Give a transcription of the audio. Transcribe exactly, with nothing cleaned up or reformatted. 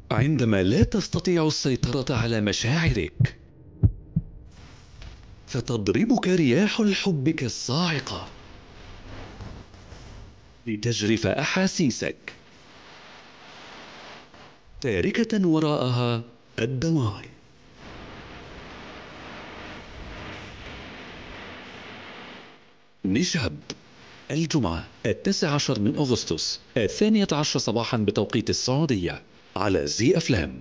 عندما لا تستطيع السيطرة على مشاعرك، فتضربك رياح الحب كالصاعقة لتجرف أحاسيسك، تاركة وراءها الدمار. نشهب، الجمعة التاسع عشر من أغسطس، الثانية عشر صباحا بتوقيت السعودية، على زي أفلام.